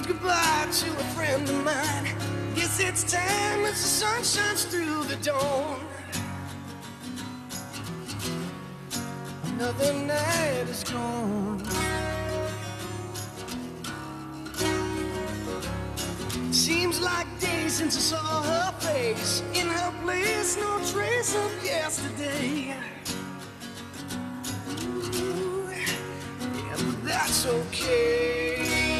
goodbye to a friend of mine. Guess it's time as the sun shines through the dawn. Another night is gone. Seems like days since I saw her face. In her place, no trace of yesterday. Ooh, yeah, but that's okay.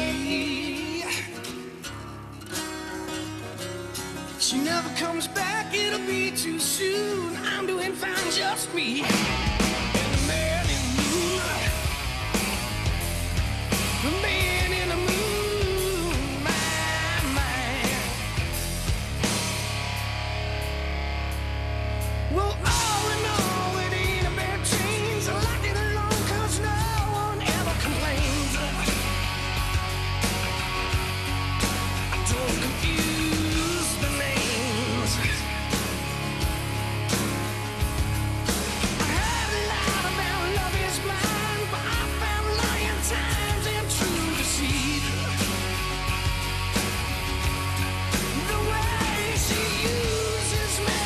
She never comes back, it'll be too soon. I'm doing fine, just me and the man in the moon. The man in the moon, my. Well, all in all, it ain't a bad change. I like it alone, cause no one ever complains. I don't confuse the names. I heard a lot about love is blind, but I found lying times and true deceit. The way she uses me,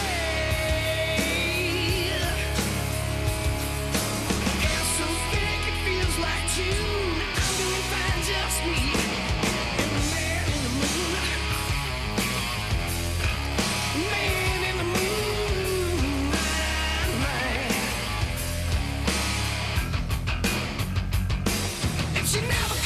and so thick it feels like June. I'm doing fine, just me and the man in the moon. Man in the moon, my. And she never